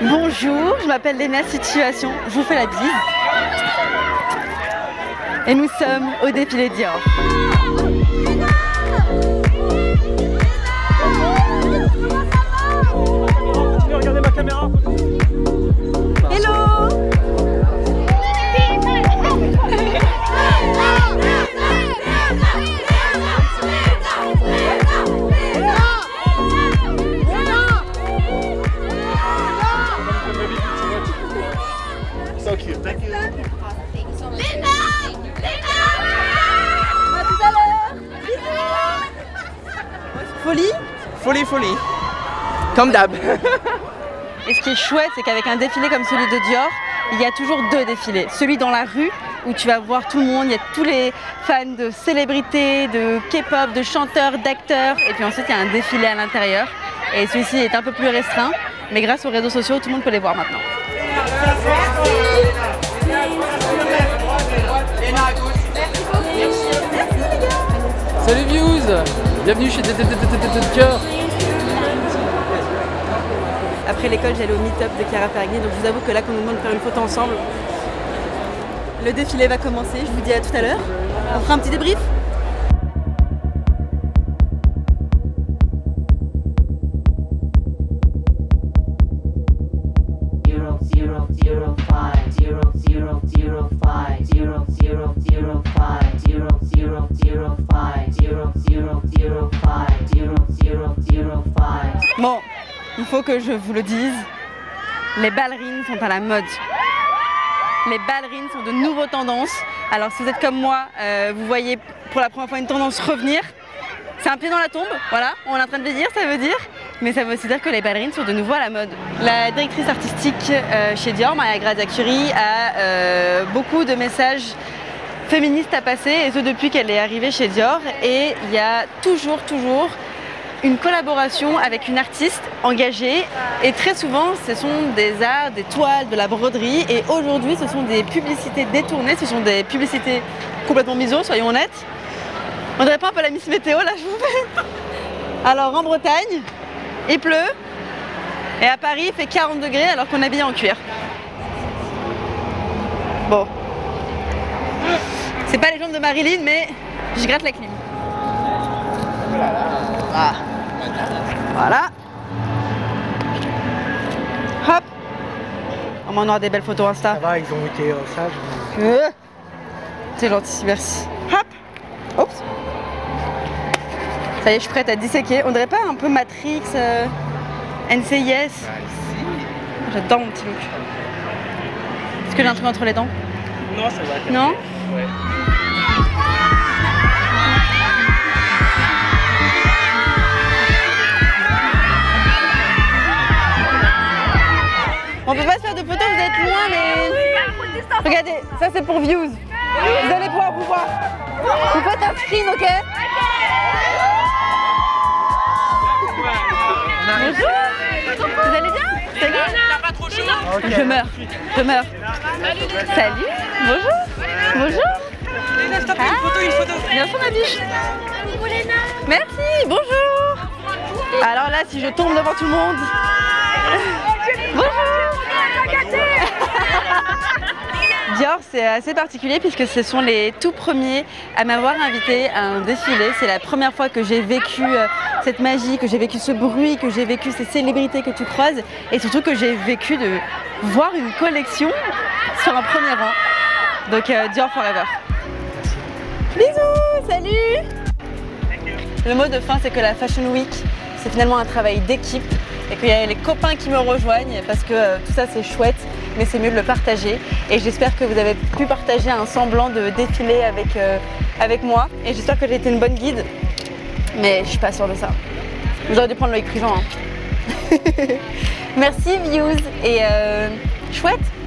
Bonjour, je m'appelle Léna Situation, je vous fais la bise. Et nous sommes au défilé Dior. Regardez ma caméra. Hello. So cute. Thank you. Folie. Folie, folie. Comme d'hab. Et ce qui est chouette, c'est qu'avec un défilé comme celui de Dior, il y a toujours deux défilés. Celui dans la rue, où tu vas voir tout le monde, il y a tous les fans de célébrités, de K-pop, de chanteurs, d'acteurs. Et puis ensuite, il y a un défilé à l'intérieur. Et celui-ci est un peu plus restreint, mais grâce aux réseaux sociaux, tout le monde peut les voir maintenant. Salut Views, bienvenue chez Dior. Après l'école, j'allais au meet-up de Chiara Ferragni, donc je vous avoue que là, quand on nous demande de faire une photo ensemble, le défilé va commencer. Je vous dis à tout à l'heure. On fera un petit débrief. Bon, il faut que je vous le dise, les ballerines sont à la mode. Les ballerines sont de nouveaux tendances. Alors si vous êtes comme moi, vous voyez pour la première fois une tendance revenir. C'est un pied dans la tombe, voilà, on est en train de le dire, ça veut dire. Mais ça veut aussi dire que les ballerines sont de nouveau à la mode. La directrice artistique chez Dior, Maria Grazia Chiuri, a beaucoup de messages féministes à passer, et ce depuis qu'elle est arrivée chez Dior. Et il y a toujours une collaboration avec une artiste engagée, et très souvent ce sont des arts, des toiles, de la broderie, et aujourd'hui ce sont des publicités détournées, ce sont des publicités complètement miso, soyons honnêtes. On dirait pas un peu la Miss Météo là, je vous fais. Alors en Bretagne, il pleut, et à Paris il fait 40 degrés alors qu'on est habillé en cuir. Bon. C'est pas les jambes de Marilyn, mais je gratte la clim. Ah. Voilà. Hop. On aura des belles photos Insta. Ça va, ils ont été sages. C'est gentil, merci. Hop. Oups. Ça y est, je suis prête à disséquer. On dirait pas un peu Matrix, NCIS. J'adore mon petit look. Est-ce que j'ai un truc entre les dents? Non, ça va. Non? Ouais. On peut pas se faire de photos, vous êtes loin, mais... Regardez, ça c'est pour views. Vous allez pouvoir vous voir. Vous faites un screen, ok? Bonjour. Vous allez bien? C'est bien? T'as pas trop chaud? Je meurs. Salut. Bonjour. Lève ta une photo. Bien sûr ma biche. Merci, bonjour. Alors là, si je tombe devant tout le monde... Bonjour. Dior, c'est assez particulier puisque ce sont les tout premiers à m'avoir invité à un défilé. C'est la première fois que j'ai vécu cette magie, que j'ai vécu ce bruit, que j'ai vécu ces célébrités que tu croises, et surtout que j'ai vécu de voir une collection sur un premier rang. Donc Dior Forever. Bisous, salut. Le mot de fin, c'est que la Fashion Week, c'est finalement un travail d'équipe, et qu'il y a les copains qui me rejoignent parce que tout ça c'est chouette, mais c'est mieux de le partager. Et j'espère que vous avez pu partager un semblant de défilé avec moi, et j'espère que j'ai été une bonne guide, mais je suis pas sûre de ça. Vous auriez dû prendre Loïc Prigent. Hein. Merci Views, et chouette.